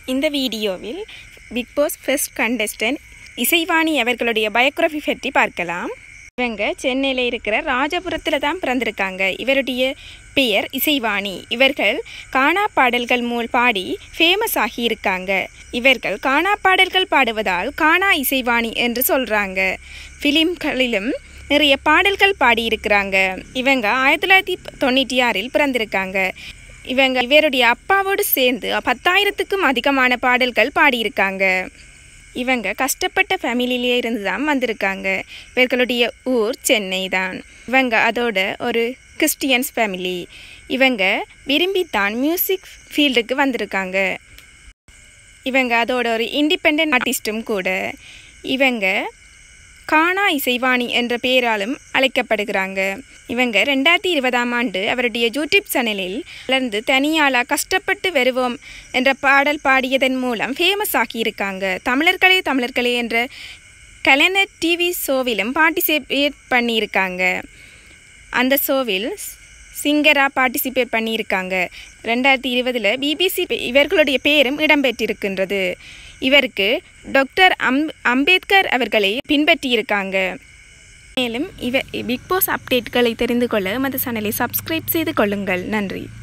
இந்த வீடியோவில் Bigg Boss first contestant Isaivani அவர்களுடைய பயோகிராஃபி பற்றி பார்க்கலாம். இவங்க சென்னையில் இருக்கிற ராஜபுரத்தில் தான் பிறந்திருக்காங்க. இவருடைய பெயர் இசைவாணி. இவர்கள் கானா பாடல்கள் பாடி ஃபேமஸ் ஆகி இருக்காங்க. இவர்கள் கானா பாடல்கள் பாடுவதால் கானா இசைவாணி என்று சொல்கிறாங்க. ஃபிலிம்களிலும் நிறைய பாடல்கள் பாடியிருக்கிறாங்க. இவங்க 1996 பிறந்திருக்காங்க. இவருடைய அப்பாவோடு சேர்ந்து 10,000க்கும் அதிகமான பாடல்கள் பாடியிருக்காங்க. இவங்க கஷ்டப்பட்ட ஃபேமிலியிலே இருந்து தான் வந்திருக்காங்க. இவர்களுடைய ஊர் சென்னை தான். இவங்க அதோட ஒரு கிறிஸ்டியன்ஸ் ஃபேமிலி. இவங்க விரும்பித்தான் மியூசிக் ஃபீல்டுக்கு வந்திருக்காங்க. இவங்க அதோட ஒரு இண்டிபெண்ட் ஆர்டிஸ்ட்டும் கூட. இவங்க கானா இசைவாணி என்ற பெயராலும் அழைக்கப்படுகிறாங்க. இவங்க 2020 அவருடைய யூடியூப் சேனலில் வளர்ந்து தனியாளா கஷ்டப்பட்டு வருவோம் என்ற பாடல் பாடியதன் மூலம் ஃபேமஸ் ஆகியிருக்காங்க. தமிழர்களே என்ற கலைஞர் டிவி ஷோவிலும் பார்ட்டிசிபேட் பண்ணியிருக்காங்க. அந்த ஷோவில் சிங்கராக பார்ட்டிசிபேட் பண்ணியிருக்காங்க. 2020 பிபிசி இவர்களுடைய பேரும் இடம்பெற்றிருக்கின்றது. இவருக்கு டாக்டர் அம்பேத்கர் அவர்களை பின்பற்றியிருக்காங்க. மேலும் பிக் பாஸ் அப்டேட்களை தெரிந்து கொள்ள எமது சேனலை சப்ஸ்கிரைப் செய்து கொள்ளுங்கள். நன்றி.